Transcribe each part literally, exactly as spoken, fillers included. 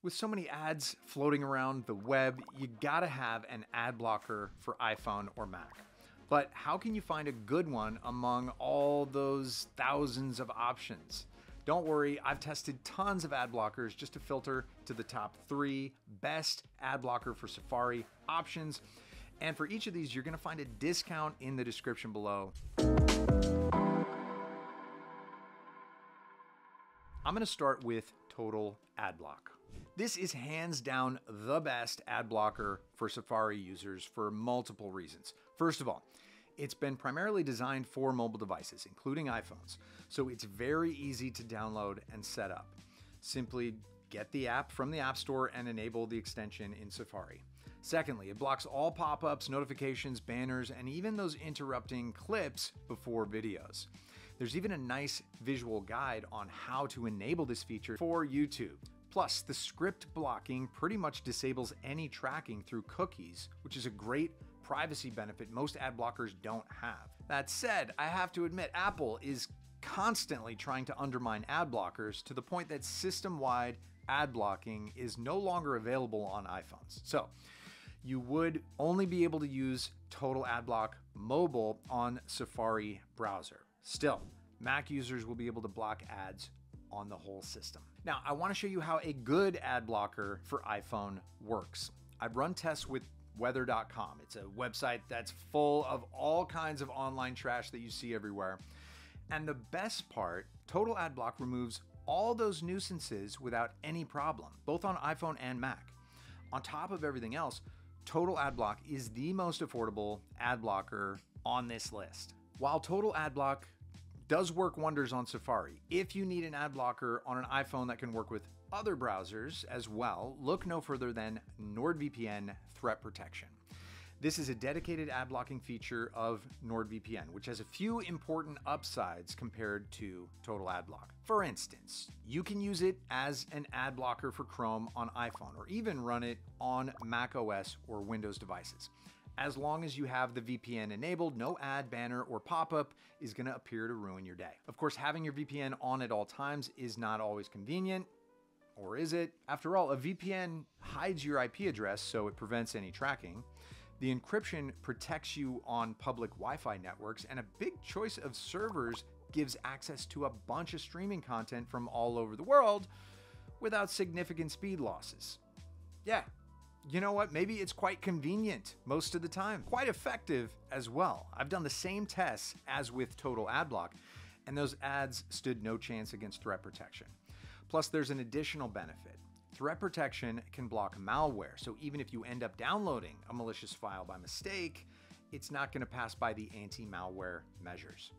With so many ads floating around the web, you gotta have an ad blocker for iPhone or Mac. But how can you find a good one among all those thousands of options? Don't worry, I've tested tons of ad blockers just to filter to the top three best ad blocker for Safari options. And for each of these, you're gonna find a discount in the description below. I'm gonna start with Total Adblock. This is hands down the best ad blocker for Safari users for multiple reasons. First of all, it's been primarily designed for mobile devices, including iPhones, so it's very easy to download and set up. Simply get the app from the App Store and enable the extension in Safari. Secondly, it blocks all pop-ups, notifications, banners, and even those interrupting clips before videos. There's even a nice visual guide on how to enable this feature for YouTube. Plus, the script blocking pretty much disables any tracking through cookies, which is a great privacy benefit most ad blockers don't have. That said, I have to admit, Apple is constantly trying to undermine ad blockers to the point that system-wide ad blocking is no longer available on iPhones. So, you would only be able to use Total Adblock mobile on Safari browser. Still, Mac users will be able to block ads on the whole system. Now, I want to show you how a good ad blocker for iPhone works. I've run tests with weather dot com. It's a website that's full of all kinds of online trash that you see everywhere. And the best part, Total Adblock removes all those nuisances without any problem, both on iPhone and Mac. On top of everything else, Total Adblock is the most affordable ad blocker on this list. While Total Adblock does work wonders on Safari, if you need an ad blocker on an iPhone that can work with other browsers as well, look no further than NordVPN Threat Protection. This is a dedicated ad blocking feature of NordVPN, which has a few important upsides compared to Total Adblock. For instance, you can use it as an ad blocker for Chrome on iPhone, or even run it on macOS or Windows devices. As long as you have the V P N enabled, no ad, banner, or pop-up is gonna appear to ruin your day. Of course, having your V P N on at all times is not always convenient, or is it? After all, a V P N hides your I P address, so it prevents any tracking. The encryption protects you on public Wi-Fi networks, and a big choice of servers gives access to a bunch of streaming content from all over the world without significant speed losses. Yeah, you know what? Maybe it's quite convenient most of the time. Quite effective as well. I've done the same tests as with Total Adblock, and those ads stood no chance against threat protection. Plus, there's an additional benefit. Threat protection can block malware, so even if you end up downloading a malicious file by mistake, it's not going to pass by the anti-malware measures.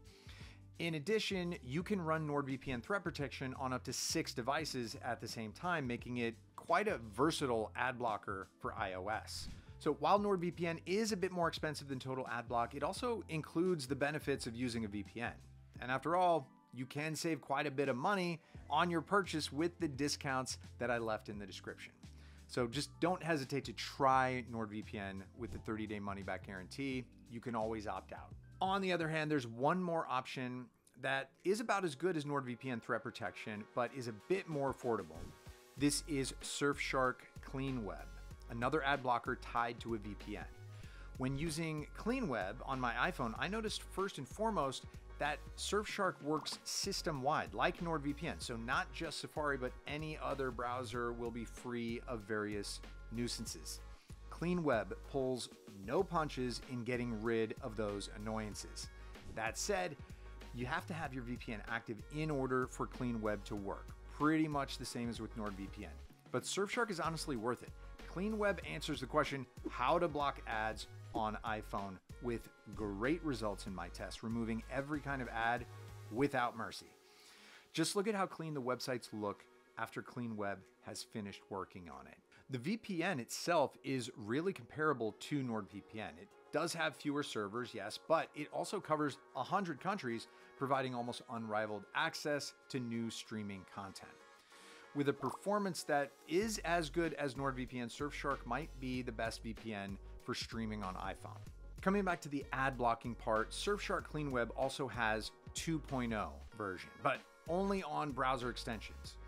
In addition, you can run NordVPN Threat Protection on up to six devices at the same time, making it quite a versatile ad blocker for iOS. So while NordVPN is a bit more expensive than Total Adblock, it also includes the benefits of using a V P N. And after all, you can save quite a bit of money on your purchase with the discounts that I left in the description. So just don't hesitate to try NordVPN with the thirty day money back guarantee. You can always opt out. On the other hand, there's one more option that is about as good as NordVPN Threat Protection, but is a bit more affordable. This is Surfshark CleanWeb, another ad blocker tied to a V P N. When using CleanWeb on my iPhone, I noticed first and foremost that Surfshark works system-wide, like NordVPN. So not just Safari, but any other browser will be free of various nuisances. CleanWeb pulls no punches in getting rid of those annoyances. That said, you have to have your V P N active in order for CleanWeb to work. Pretty much the same as with NordVPN. But Surfshark is honestly worth it. CleanWeb answers the question how to block ads on iPhone with great results in my tests, removing every kind of ad without mercy. Just look at how clean the websites look after CleanWeb has finished working on it. The V P N itself is really comparable to NordVPN. It does have fewer servers, yes, but it also covers one hundred countries, providing almost unrivaled access to new streaming content. With a performance that is as good as NordVPN, Surfshark might be the best V P N for streaming on iPhone. Coming back to the ad blocking part, Surfshark CleanWeb also has two point oh version, but only on browser extensions.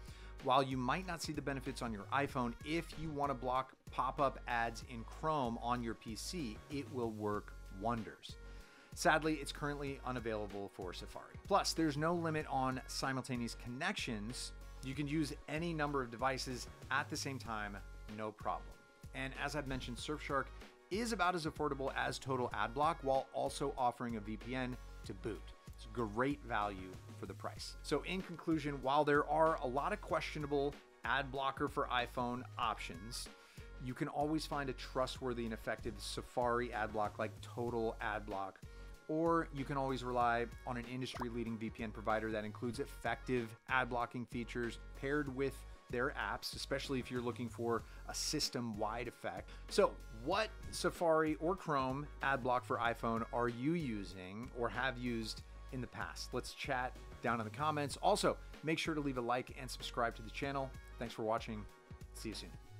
While you might not see the benefits on your iPhone, if you want to block pop-up ads in Chrome on your P C, it will work wonders. Sadly, it's currently unavailable for Safari. Plus, there's no limit on simultaneous connections. You can use any number of devices at the same time, no problem. And as I've mentioned, Surfshark is about as affordable as Total Adblock while also offering a V P N to boot. It's great value for the price. So in conclusion, while there are a lot of questionable ad blocker for iPhone options, you can always find a trustworthy and effective Safari ad block like Total Adblock, or you can always rely on an industry-leading V P N provider that includes effective ad blocking features paired with their apps, especially if you're looking for a system-wide effect. So what Safari or Chrome ad block for iPhone are you using or have used in the past? Let's chat down in the comments. Also, make sure to leave a like and subscribe to the channel. Thanks for watching. See you soon.